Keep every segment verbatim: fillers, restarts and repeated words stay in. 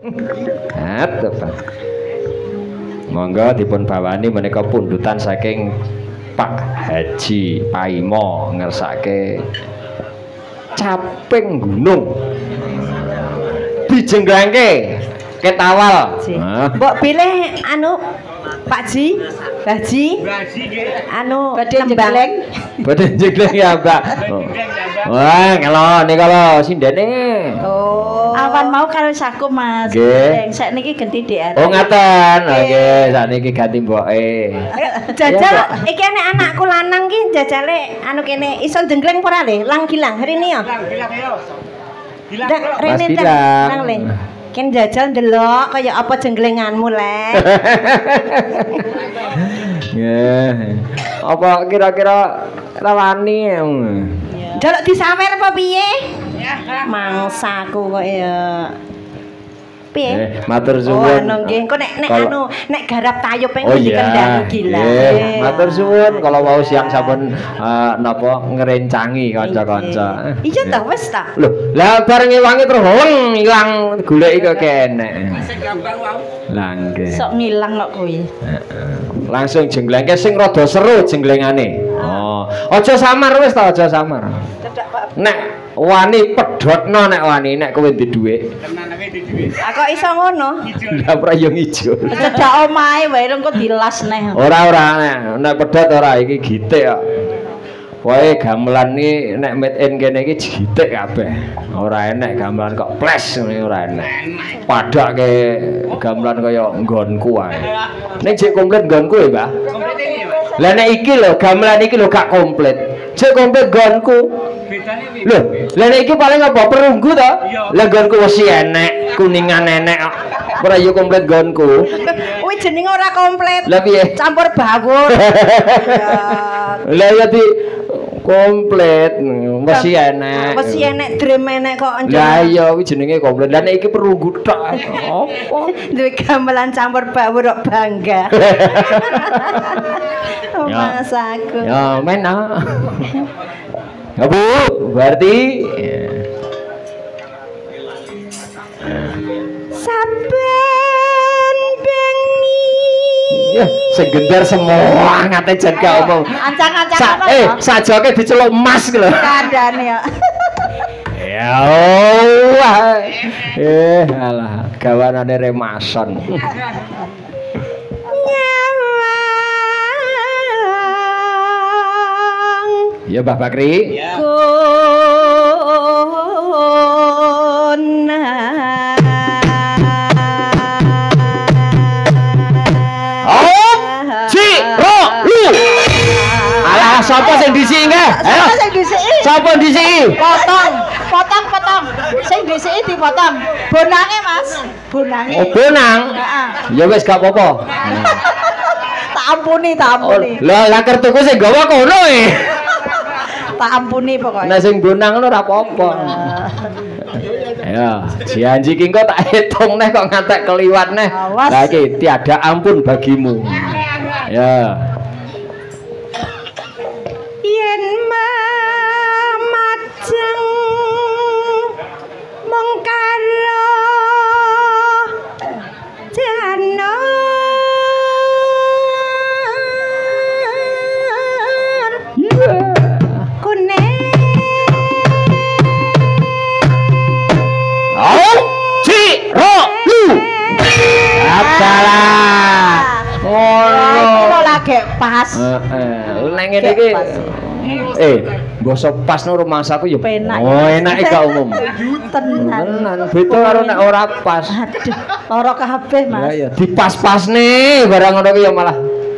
Aduh, Pak. Monggo dipun bawani menika pundutan saking Pak Haji Paimo ngersake caping gunung dijenggangke ketawal. Mbok pilih anu Pak Ji, Baji, anu badhe jenggleng, badhe jenggleng ya Mbak. Wah, kalau nih kalau sindene. Oh. Awan mau karo saku Mas. Nggih. Sak niki ganti D R. Oh ngaten. Nggih, sak niki ganti mboke. Jajal iki nek anakku lanang ki jajale anu kene iso jenggleng ora le? Lang gilang rene yo. Gilang yo. Gilang. Rene nang le. Ken jajal ndelok kaya apa jenglenganmu le. Nggih. Apa kira-kira rawani? Jaluk disawer apa piye? Mangsaku kok ya. Piye? Eh, matur suwun. Oh, anu nggih, engko nek nek anu nek garap tayub pengen dikendani gila. Nggih, matur suwun kalau mau siang sampun uh, napa ngrencangi kanca-kanca. Iya ta wis ta. Lho, lah bareng wangi terus weng ilang goleki kok kenek. Lah nggih. Sok ngilang kok kuwi. Heeh. Langsung jenglengke sing rada seru jenglengane. Oh, aja samar wis ta, aja samar. Nek wani pedhotno nek wani nek kowe ndek dhuwit. Tenanake ndek dhuwit. Ah kok iso ngono? Lah ora yo ngijo. Cedak omahe wae engko dilas neh. Ora ora nek nek pedhot ora iki gitik kok. Wae gamelan iki nek made in kene iki gitik kabeh. Ora enek gamelan kok ples ngene ora enek. Padake gamelan kaya nggonku wae. Nek jek komplit nggonku ya, Mbah. Komplit iki, Mas. Lah nek iki lho gamelan iki lho gak komplit. Jek komplit nggonku. Bedane piye? Lho, lah nek iki paling apa perunggu to? Lah nggonku wis enek, kuningan enek kok. Ora yo komplit nggonku. Kuwi jenenge ora komplit. Lah piye? Campur bawur. Lah ya di komplit mesti enek. Mesti enek drum enek kok. Lah iya kuwi jenenge komplit. Lah nek iki perunggu tok. Apa? Duwe gamelan campur bawur kok bangga. Oh, Mas aku. Ya men ah. Ya Bu, berarti saben bengi. Ya, sing gendar semua ngate jan gak omong. Ancang-ancang Sa apa? Eh, sajoke diceluk emas ki lho. Kandhane ya. Ya Allah. Eh, alah, gawanane remason. Ya Mbah Bakri. Ya. Alah, sapa sing disiki nggih? Sapa sing disiki? Sapa disiki? Potong, potong, potong. Sing disiki dipotong. Bonange, Mas. Bonange. Oh, bonang. Heeh. Ya wis gak apa-apa. Tak ampuni, tak ampuni. Lah, lah kertuku sing gawa kono e. Tak ampuni pokoknya. Nek sing bonang ngono ora apa-apa. Ya, janji ki engko tak hitung neh kok ngantek keliwat neh. Lah iki tiada ampun bagimu. Ya. Yen mamajeng mung karo jana pas. Heeh. Nek ngene iki eh, basa pas no rumahsaku ya. Oh, enak iki gak umum. Tenan. Tenan, beda karo nek ora pas. Aduh, lara kabeh, Mas. Ya ya, dipas-pasne barang ngono ki ya malah.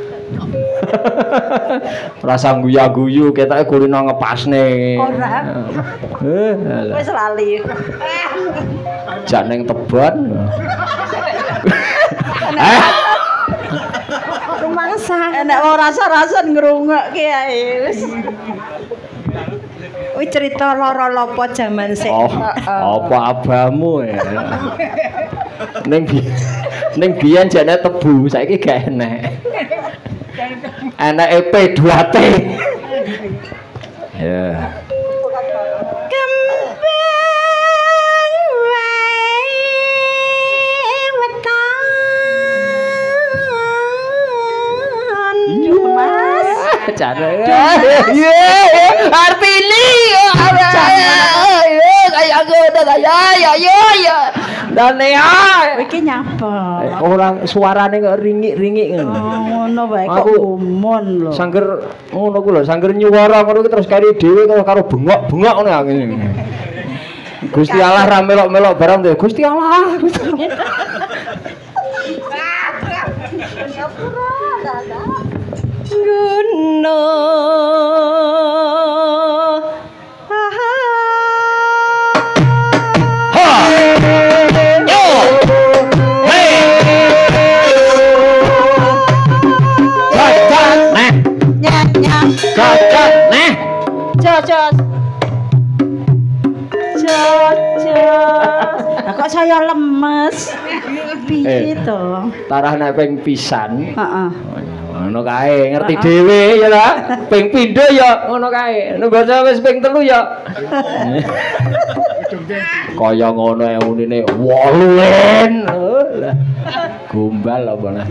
Rasa guyu-guyu ketoke kulino ngepasne. Ora. Eh, wis lali. Jak ning tebon. Eh. Rumangsa enek wong rasa-rasa ngrungokke ae wis. Kuwi cerita lara lopo jaman sik. Oh, apa abamu ya. Ning ning biyen jane tebu, saiki gak enek. Enake P dua T. Ya. jane. Iya, Artini. Kayak ngono ta ya ya ya ya. Dane ya. Iki nyapa? Ora suarane kok ringik-ringik ngono. Oh, ngono wae kok umon lho. Sangger ngono ku lho, sangger nyuwara ngono ki terus kari dhewe karo bengok-bengok ngono ya ngene. Gusti Allah ra melok-melok barang deh. Gusti Allah. Guno. Cocok, nah. Cocok. Cocok. Lah kok saya lemes. Piye to? Tarah nek ping pisan. Heeh. Ngono kae, ngerti dhewe ya ta. Ping pindho ya ngono kae. Nek basa wis ping telu ya. Kaya ngono ya unine wolu len. Lah. Gombal apa nah.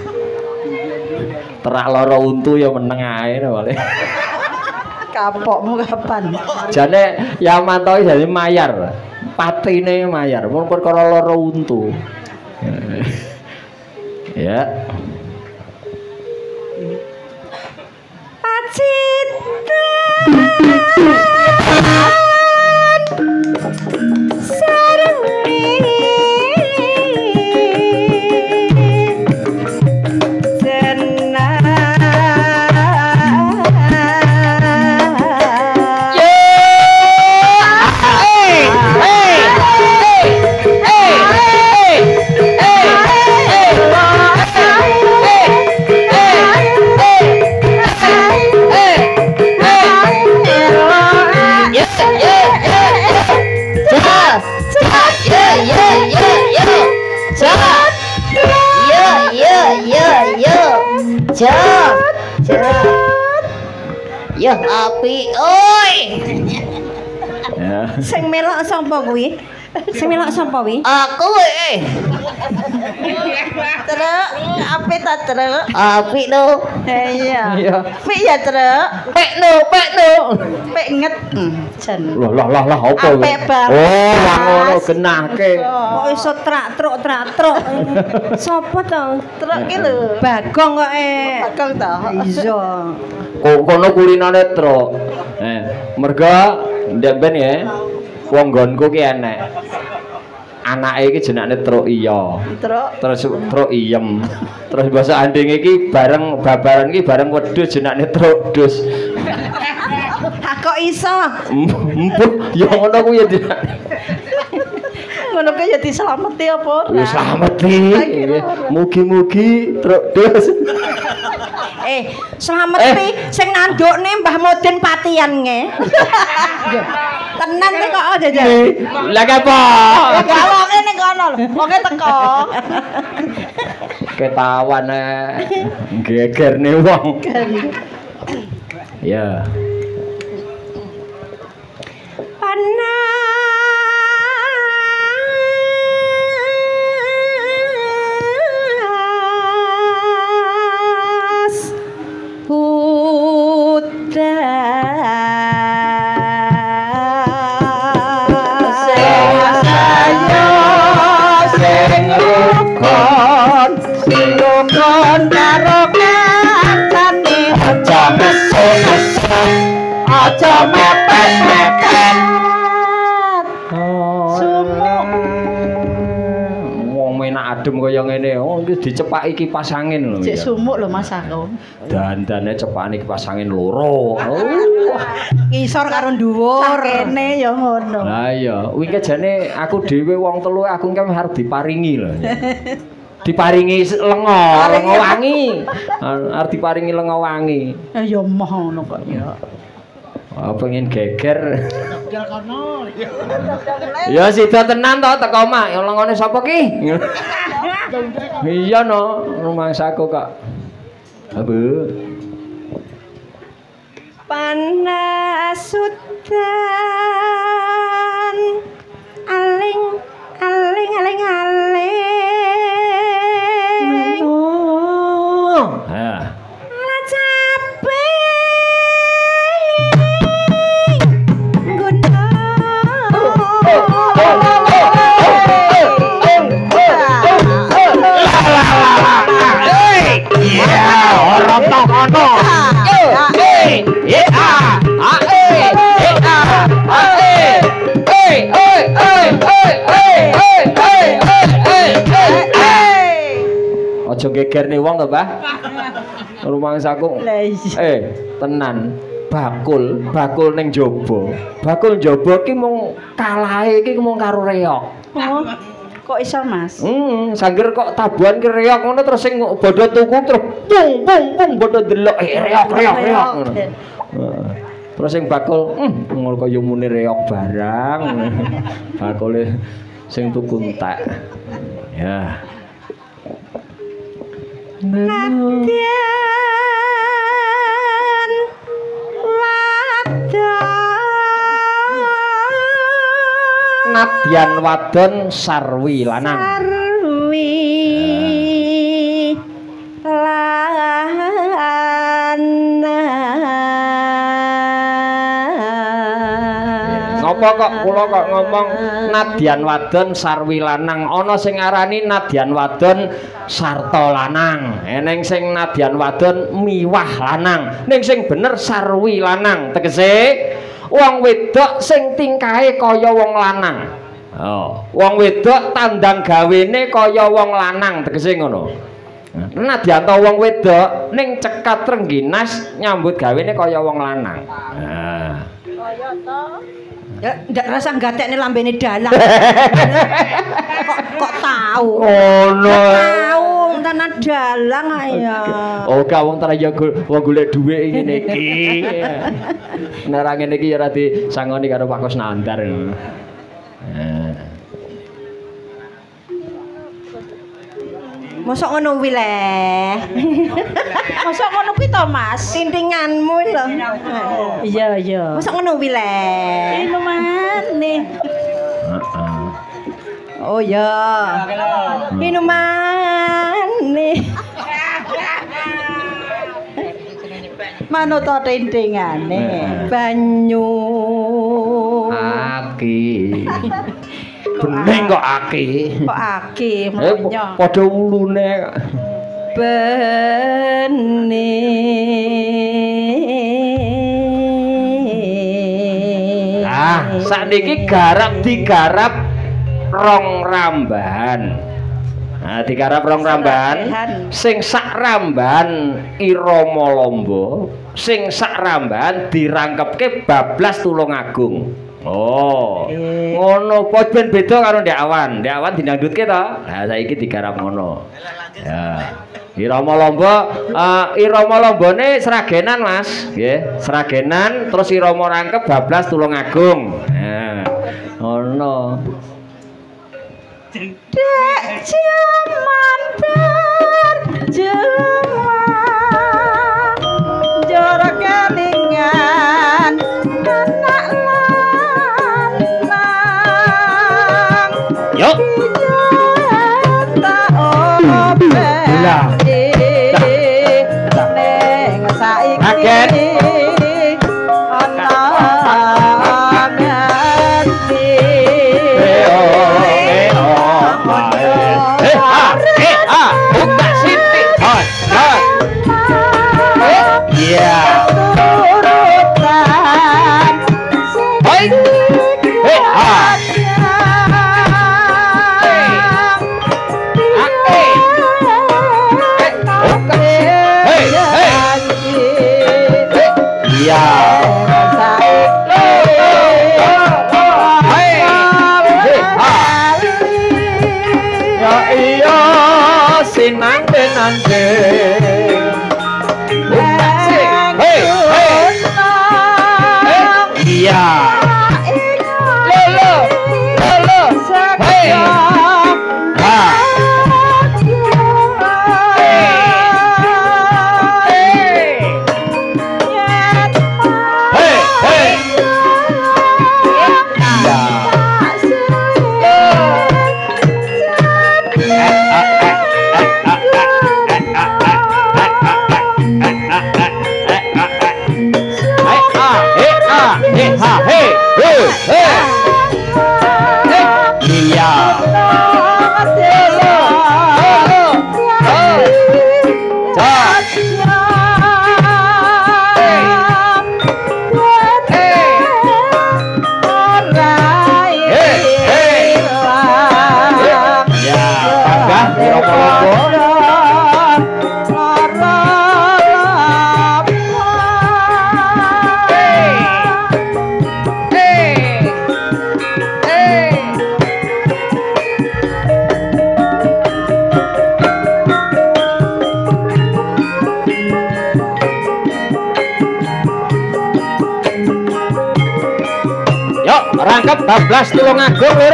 Terah loro untu ya meneng ae wale. Kapokmu kapan? Jane Yamanto jadi mayar. Patine mayar. Mun perkara loro untu. Ya. Pacita. Sareng Cek, cek. Ya api, oi. Ya. Sing melok sapa kuwi? Sing melok sapa kuwi? Aku eh. Truk, api ta truk? Api no. Iya. Iya. Pik ya truk. Pek no, pek no. Pik nget. Jan. Loh lah lah lah apa Apik banget. Oh, wah ngono genahke. Kok iso trak truk trak truk. Sopo to? Truk ki lho. Bagong kok eh. Bagong to. Iya. Kok kono kulinane truk. Eh, merga ndek ben ya. Wong nggonku ki enek. Anake iki jenenge truk iya. Truk. Terus truk iyem. Terus basa anding iki bareng babaran iki bareng wedhus jenenge truk dus. Ha kok iso? Empuk ya ngono ku ya tidak. Ngono ku ya dislameti apa ora? Ya slameti. Mugi-mugi truk dus. Eh, slameti sing nandukne Mbah Mudin Patian nge. Tenan ki kok aja jan. Lah apa? Gawoke ning kono lho. Wonge teko. Ketawan gegerne wong. Ya. Panas aja mepet-mepet. Sumuk. Wong menak adem kaya ngene, oh iki dicepaki kipas angin lho. Cek sumuk lho Mas aku. Dandane cepakane kipas angin loro. Oh. Ngisor karo dhuwur. Kene ya ngono. Lah iya, wingi jane aku dhewe wong telu aku engke arep diparingi lho. Diparingi lenga, lenga wangi. Arep diparingi lenga wangi. Ya moh ngono kok ya. Oh, pengen geger. Ya sida tenan to teko mak, ya lengone sapa ki? Iya no, rumangsaku kok. Abu. Panas udan aling aling aling aling. Oh. Ha. Ala capek aja gegerne wong to, Mbah. Rumangsaku. Eh, tenan. Bakul, bakul ning jaba. Bakul jaba ki mung kalahe iki mung karo reok. Oh. Kok iso, Mas? Hmm, sangger kok tabuhan ki reok ngono terus sing bodho tuku terus pung pung pung bodho delok eh reok reok reok ngono. Terus sing bakul, hmm, ngono kaya muni reok barang. Bakule sing tuku entek. Ya. Nadyan wadon sarwi lanang. Sarwi lanang. Ngopo kok kula kok ngomong nadyan wadon sarwi lanang? Ana sing ngarani nadyan wadon sarta lanang. Eneng sing nadyan wadon miwah lanang. Ning sing bener sarwi lanang. Tegese wong wedok sing tingkahe kaya wong lanang. Oh, wong wedok tandang gawene kaya wong lanang, tegese ngono. Nadyan to wong wedok ning cekat Rengginas nyambut gawene kaya wong lanang. Nah. Kaya to. Ya ndak rasa gatekne lambene dalang. kok kok tahu. Oh no. Tahu tenan dalang ya. Oh, ka wong tara ya wong golek dhuwit ngene iki. Nek ngene iki ya ora disangoni karo Pak Kusnandar. Nah. Mosok ngono kuwi le. Mosok ngono kuwi to, Mas? Tintinganmu lho. Iya, iya. Mosok ngono kuwi le. Inu maneh. Heeh. Oh ya. Inu maneh. Mano to tintingane? Banyu. Aki. Bening kok aki. Kok aki monyo. Padha ulune. Bening. Ah, sakniki garap digarap rong ramban. Nah, digarap rong ramban. Sing sak ramban Irama Lamba, sing sak ramban dirangkepke Bablas Tulungagung. Oh, e. Ngono kok ben beda karo Ndek Awan. Ndek Awan dinangdutke to. Lah saiki digarap ngono. Ya. Irama Lamba, uh, Irama Lambane seragenan, Mas. Nggih, seragenan terus irama rangkep Bablas Tulungagung. Nah, ngono. Dek jaman berjelma jora kelingan anak lanang. Yuk. Tak obeh neng saiki ana ngerti. Yeah. Hai. Hey, ah. Hey, hey. Iya. Ya iya sinande-nande. Iya. Lolo. Lolo. Hey. Ha. Hey. Hey. Hey, ha, hey. rangkep bablas tulung agung lir.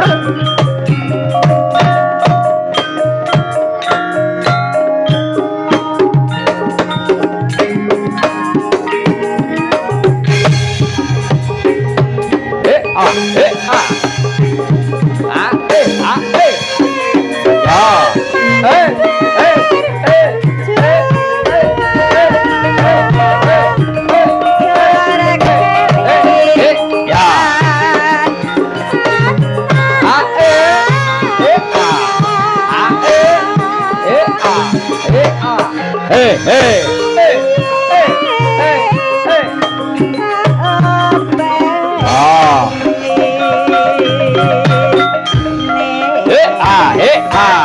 Eh ah eh ah. Ah eh ah eh. Ya. Eh eh eh. Hey, hey, hey, hey, hey, hey. Ah. Eh, ah, eh, ah.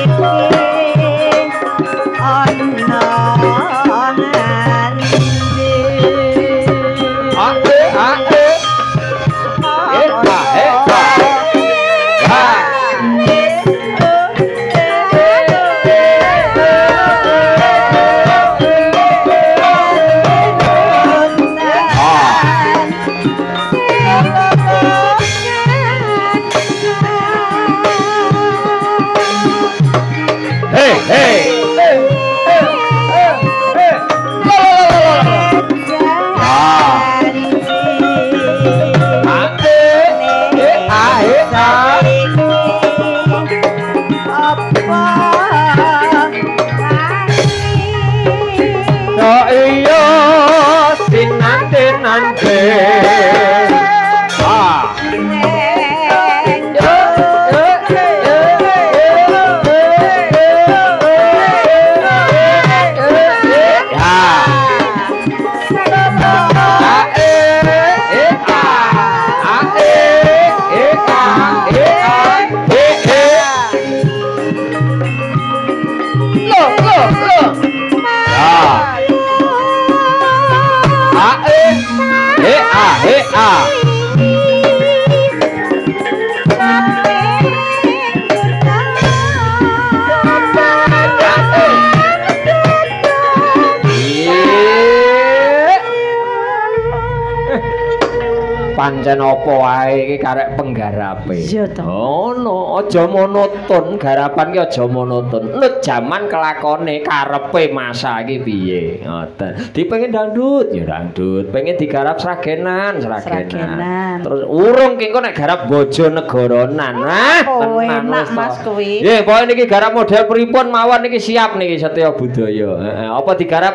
Pancen apa wae iki karek penggarape. Iya to. Ono, aja monoton, garapan ki aja monoton. Nut jaman kelakone karepe masa iki piye. Ngoten. Dipengin dangdut ya dangdut, pengen digarap sragenan, sragenan. Terus urung ki engko nek garap Bojonegoronan. Nah, oh, enak Mas kuwi. Nggih, pokoke niki garap model pripun mawon niki siap niki Setya Budaya. Heeh, apa digarap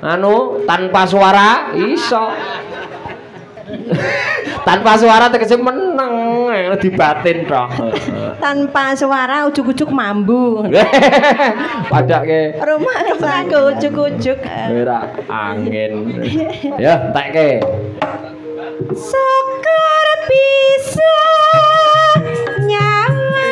anu tanpa suara iso. Tanpa suara tegese meneng dibatin tok. Tanpa suara ujuk-ujuk mambu. Padake rumah saku ujuk-ujuk ora angin. Ya, entekke. Syukur bisa nyawa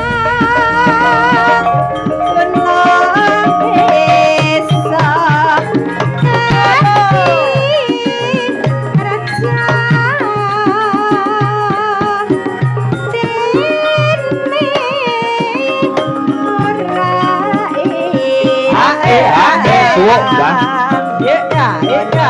suwuk Bang. Ya, ya, ya.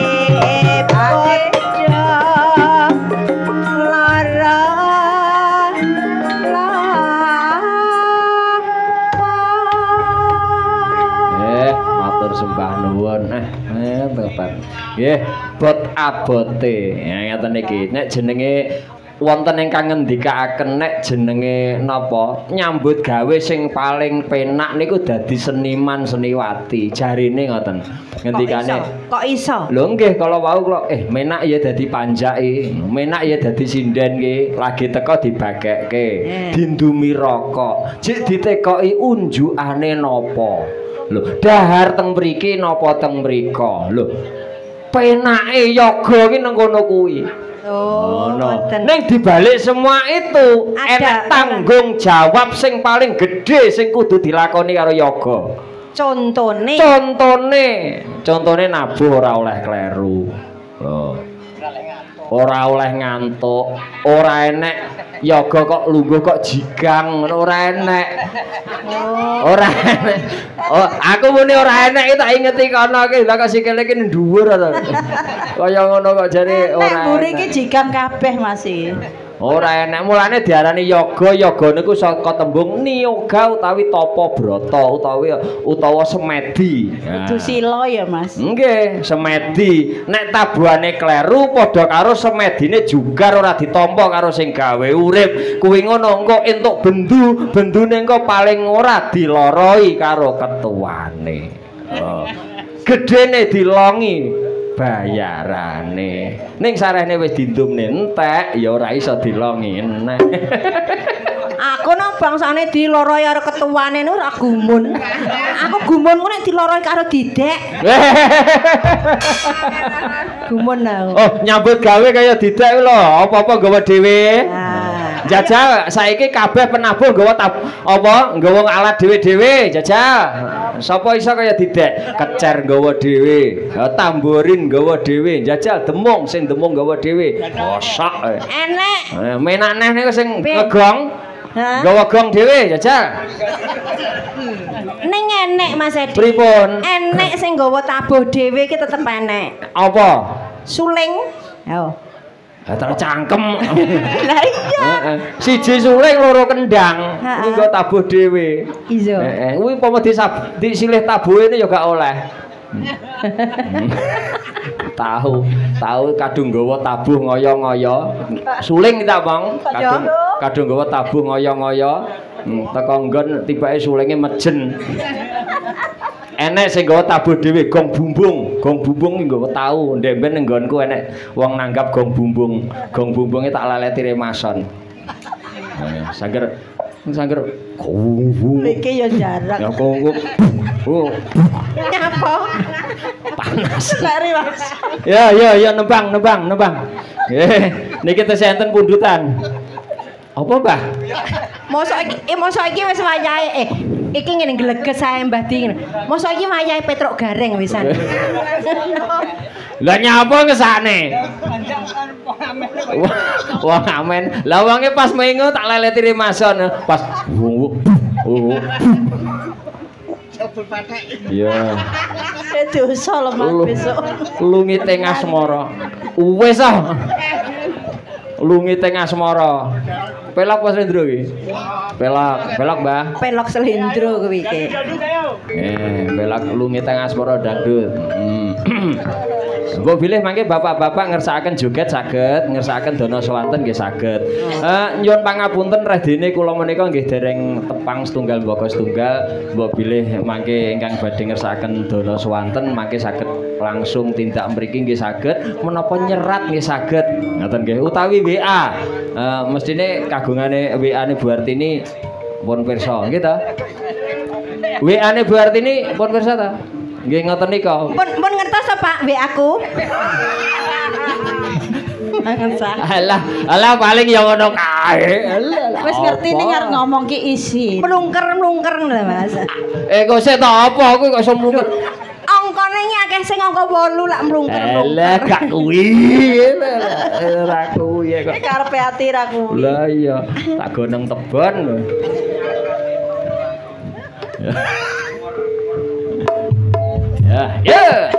Eh, matur sembah nuwun. Eh, eh Bapak. Nggih, bot abote. Ya ngeten iki. Nek jenenge wonten ingkang ngendikaaken nek jenenge napa nyambut gawe sing paling penak niku dadi seniman seniwati jarine ngoten ngendikane kok iso lho nggih kala wau kok eh menak ya dadi panjaki menak ya dadi sinden ki lagi teko dibagekke dindumi rokok jek ditekoki unjukane napa lho dahar teng mriki napa teng mrika lho penake yoga ki nang kono kuwi. Oh, no. Neng dibalik semua itu enak tanggung jawab sing paling gede sing kudu dilakoni karo yoga. Contone. Contone, contone nabuh ora oleh kleru. Loh. Ora oleh ngantuk, ora enek yoga kok lungguh kok jigang, ora enek. Ora enek. Oh, aku muni ora enek iki tak ingeti kono iki lha kok sikile iki dhuwur to. Kaya ngono kok jare ora. Nek mburi iki jigang kabeh Mas iki. Ora enek mulane diarani yoga. Yoga niku saka tembung niyoga utawi tapa brata utawi utawa semedi. Kudu sila ya, Mas. Nggih, semedi. Nek tabuhane kleru padha karo semedine jugar ora ditampa karo sing gawe urip. Kuwi ngono engko entuk bendu, bendune engko paling ora diloroi karo ketuane. Oh. Gedene dilongi bayarane. Ning sarene wis dindumne entek ya ora iso dilongi enek. Aku no bangsane diloroi karo ketuane ora gumun. Aku gumunku nek diloroi karo Didek. Gumun aku. Oh, nyambut gawe kaya Didek lho, apa-apa gawa dhewe. Nah. Jajal saiki kabeh penabuh nggawa apa nggawa alat dhewe-dhewe jajal. Sapa iso kaya Didek? Kecer nggawa dhewe, tamborin nggawa dhewe, jajal demung sing demung nggawa dhewe. Kosok. Enek. Menak neh niku sing ngegong. Hah? Nggawa gong dhewe jajal. Ning enek Mas Edi. Pripun? Enek sing nggawa tabuh dhewe iki tetep enek. Apa? Suling. Yo. Ha tercangkem. Lah iya. Heeh. Siji suling loro kendang. Kuwi nggo tabuh dhewe. Iya. Heeh. Kuwi umpama disab disilih tabuhe ya gak oleh. Tahu, tahu kadung nggawa tabuh ngoyo-ngoyo. Suling tak, Bang. Kadung kadung nggawa tabuh ngoyo-ngoyo. Hmm, teko nggon tibake sulinge mejen. Enek sing nggawa tabuh dhewe gong bumbung. Gong bumbung nggawa tahu. Ndemben ning nggonku enek wong nanggap gong bumbung. Gong bumbunge tak laleti remason. Nah, sangger sangger gong bumbung. Iki ya jarak. Ya gong. Oh. Nyapa? Panas. Lari Mas. Ya ya ya nembang nembang nembang. Nggih, niki tesih enten pundutan. Apa, Mbah? Mosok iki eh mosok iki wis wayahe eh iki ngene gleges ae Mbah Di ngene. Mosok iki wayahe Petruk Gareng wisan. Lah nyapa ngesane? Wong amen. Lah wonge pas mengo tak leleti remason pas. Oh. Iya. Dosa lho Mas besok. Lungi teng asmara. Wis ah. Lungi teng asmara. Pelak Mas Rendro iki. Pelak, pelak Mbah. Pelok selendro kuwi iki. Eh, pelak lungi teng asmara dangdut. Hmm. Mbok bilih mangke bapak-bapak ngersakaken joget saged, ngersakaken dana swanten nggih saged. Eh nyuwun pangapunten redene kula menika nggih dereng tepang setunggal mbaka setunggal. Mbok bilih mangke ingkang badhe ngersakaken dana swanten mangke saged langsung tindak mriki nggih saged, menapa nyerat nggih saged. Ngoten nggih utawi W A. Eh mestine kagungane W A-ne Bu Artini pun pirsa nggih ta? W A-ne Bu Artini pun pirsa ta? Nggih ngoten nika. Pun pun ngertos ta Pak W A-ku? Alah, alah paling ya ngono kae. Wis ngerti ning arep ngomong ki isi. Mlungker-mlungker lho Mas. Eh kok sik ta apa kuwi kok iso mlungker? Angkane iki akeh sing angka wolu lak mlungker. Alah gak kuwi. Ora kuwi kok. Karepe ati ra kuwi. Lah iya, tak goneng tebon. Ya, ya.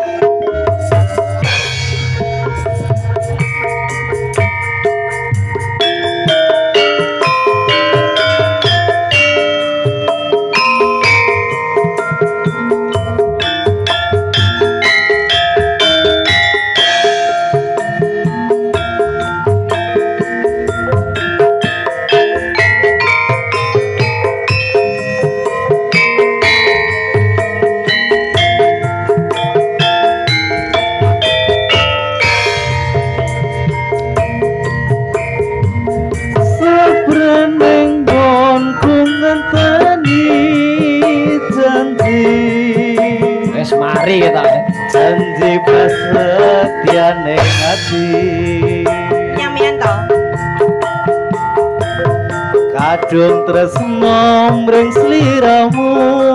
Mari kita janji pasetiane ati nyamian to kadung tresno mring sliramu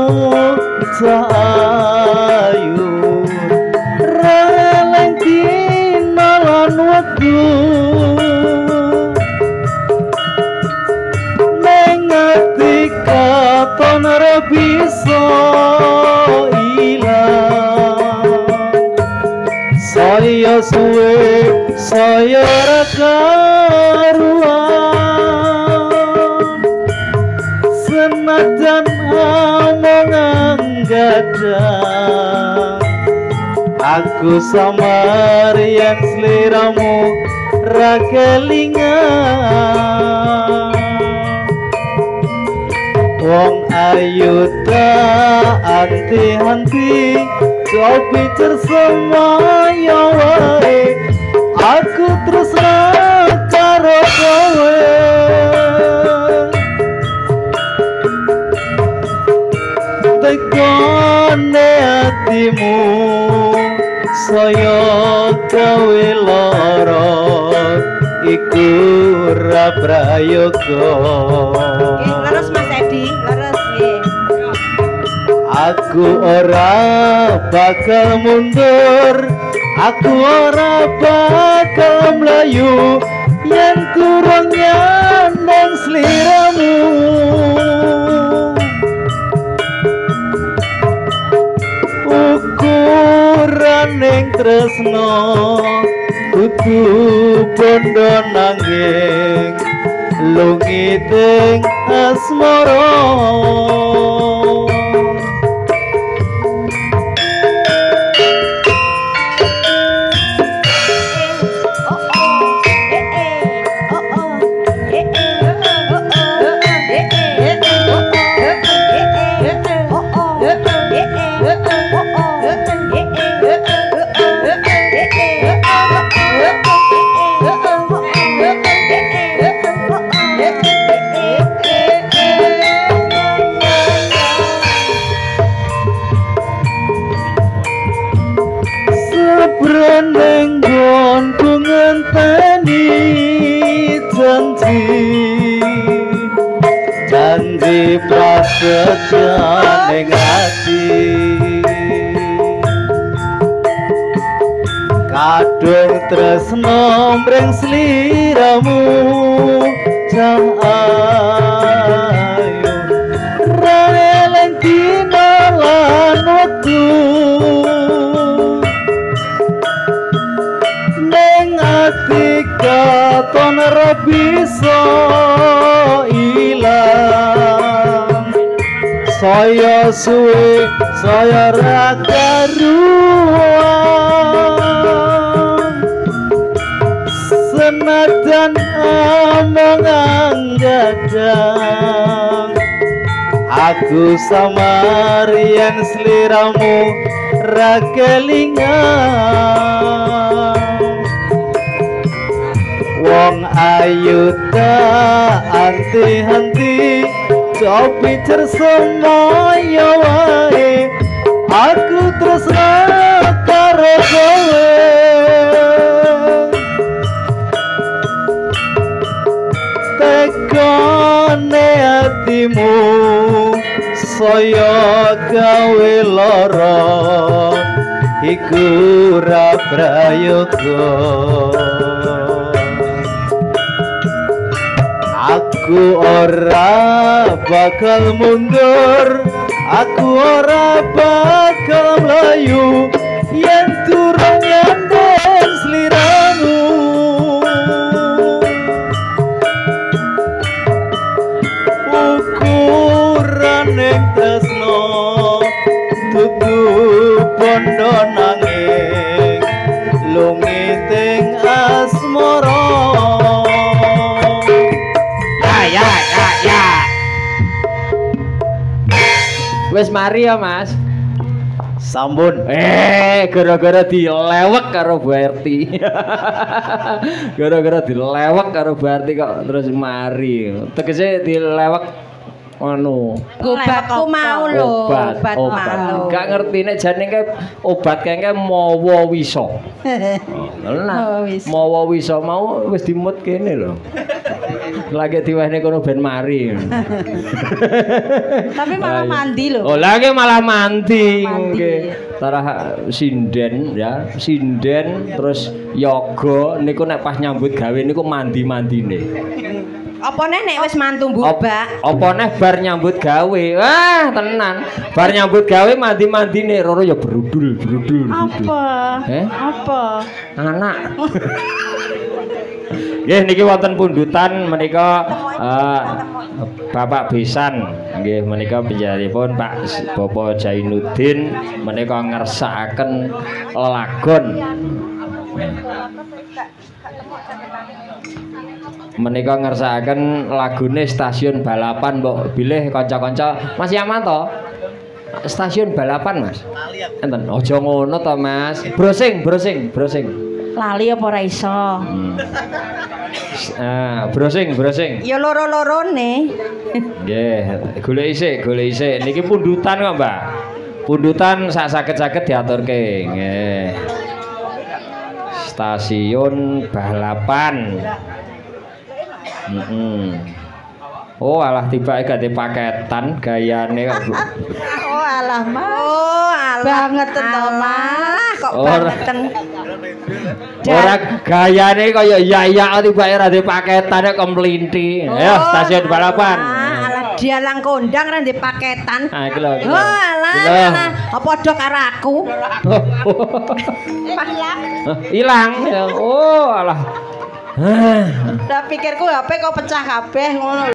cahayu releng dina lan wektu ning ati katon ora bisa saya suwe saya rakaruan gadang aku samar yang seliramu ra kelingan wong ayu tak anti-anti kau pikir semuanya wae aku terus karo kowe tegone hatimu saya kowe lara iku ra prayoga leres Mas Edi leres nggih aku ora bakal mundur aku ora bakal melayu yen turun nyandang sliramu ukuran ning tresno kudu bondo nanging lungiting asmara janji prasetya ning ati kadung tresno mring sliramu cahayu releng dina lan wektu ning ati katon ra bisa ilang saya suwe saya ra karuan senajan omongan gadang aku samar yen sliramu ra kelingan wong ayu tak anti-anti kau pikir semuanya wae aku terus karo kowe tegone hatimu saya gawe lara iku ra prayoga aku ora bakal mundur aku ora bakal melayu yen turun nyandeng sliramu ukuran ning tresno tutu bondo nanging lungiting asmara ya ya ya wis mari ya Mas sampun eh gara-gara dilewek karo Bu Erti gara-gara dilewek karo Bu Erti kok terus mari tegese dilewek anu obatku mau lho obat obat gak ngerti nek jane ke obat kengke mawa wisa nah mawa wisa mau wis dimut kene lho lagi diwehne kono ben mari tapi malah mandi lho oh lagi malah mandi nggih tarah sinden ya sinden terus yoga niku nek pas nyambut gawe niku mandi-mandine apa neh nek wis mantu mbubak apa neh bar nyambut gawe wah tenan bar nyambut gawe mandi-mandine roro ya berudul berudul apa eh apa anak Nggih niki wonten pundutan menika uh, Bapak Besan nggih menika panjenenganipun Pak Bapak Jainuddin menika ngersakaken lelagon menika ngersakaken lagune stasiun balapan mbok bilih kanca-kanca Mas Yamanto stasiun balapan Mas enten aja ngono to Mas browsing browsing browsing lali apa ora iso hmm. Ah, browsing, browsing. Ya loro-lorone. Nggih, golek isik, golek isik. Niki pundutan kok, Mbak. Pundutan sak saged-saged diaturke. Nggih. Stasiun balapan. Heeh. Oh, alah tibake gak paketan gayane kok. Oh, alah, Mas. Oh, alah banget to, Mas. Kok banget. Ora gayane kaya iya-iya tibake ra ndek paketan kok mlinthi. Ayo stasiun balapan. Alah dialang kondang ra ndek paketan. Ah iki lho. Oh alah. Apa padha karo aku? Hilang. Hilang. Oh alah. Lah pikirku H P kok pecah kabeh ngono.